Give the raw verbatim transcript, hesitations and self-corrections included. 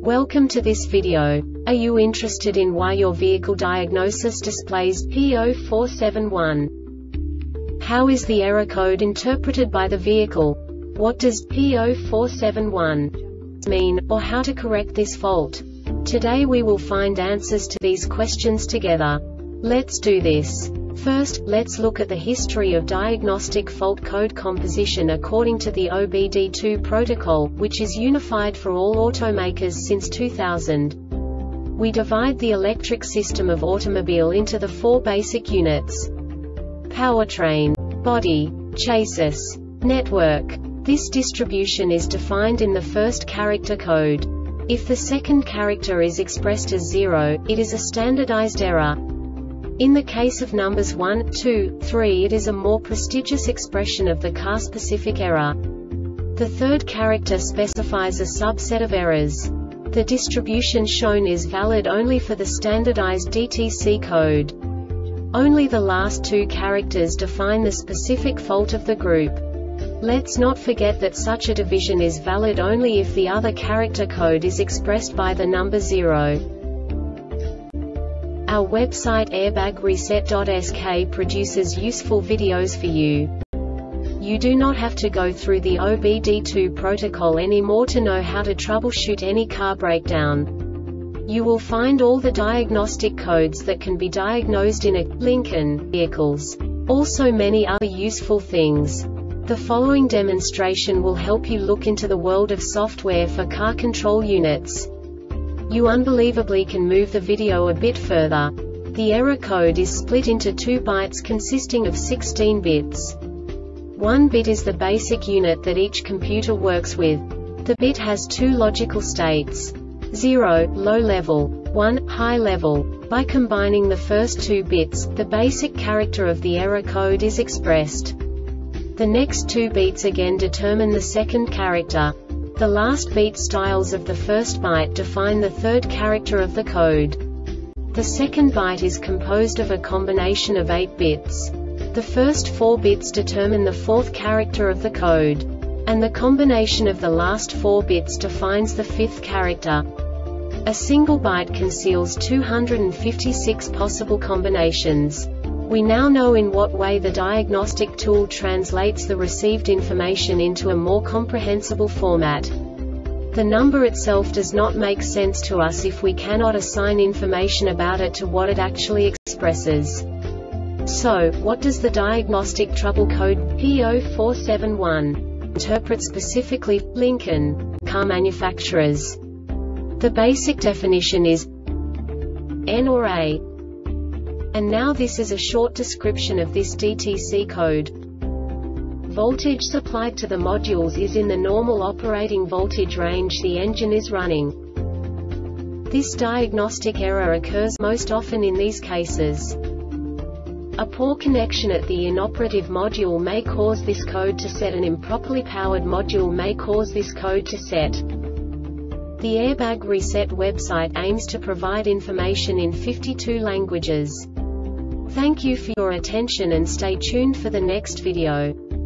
Welcome to this video. Are you interested in why your vehicle diagnosis displays P zero four seven one? How is the error code interpreted by the vehicle? What does P zero four seven one mean, or how to correct this fault? Today we will find answers to these questions together. Let's do this. First, let's look at the history of diagnostic fault code composition according to the O B D two protocol, which is unified for all automakers since two thousand. We divide the electric system of automobile into the four basic units: powertrain, body, chassis, network. This distribution is defined in the first character code. If the second character is expressed as zero, it is a standardized error. In the case of numbers one, two, three, it is a more prestigious expression of the car-specific error. The third character specifies a subset of errors. The distribution shown is valid only for the standardized D T C code. Only the last two characters define the specific fault of the group. Let's not forget that such a division is valid only if the other character code is expressed by the number zero. Our website airbag reset dot S K produces useful videos for you. You do not have to go through the O B D two protocol anymore to know how to troubleshoot any car breakdown. You will find all the diagnostic codes that can be diagnosed in a Lincoln vehicles. Also many other useful things. The following demonstration will help you look into the world of software for car control units. You unbelievably can move the video a bit further. The error code is split into two bytes consisting of sixteen bits. One bit is the basic unit that each computer works with. The bit has two logical states: zero, low level, one, high level. By combining the first two bits, the basic character of the error code is expressed. The next two bits again determine the second character. The last beat styles of the first byte define the third character of the code. The second byte is composed of a combination of eight bits. The first four bits determine the fourth character of the code. And the combination of the last four bits defines the fifth character. A single byte conceals two hundred fifty-six possible combinations. We now know in what way the diagnostic tool translates the received information into a more comprehensible format. The number itself does not make sense to us if we cannot assign information about it to what it actually expresses. So, what does the diagnostic trouble code P zero four seven one interpret specifically for Lincoln car manufacturers? The basic definition is N or A. And now this is a short description of this D T C code. Voltage supplied to the modules is in the normal operating voltage range the engine is running. This diagnostic error occurs most often in these cases. A poor connection at the inoperative module may cause this code to set. An improperly powered module may cause this code to set. The Airbag Reset website aims to provide information in fifty-two languages. Thank you for your attention and stay tuned for the next video.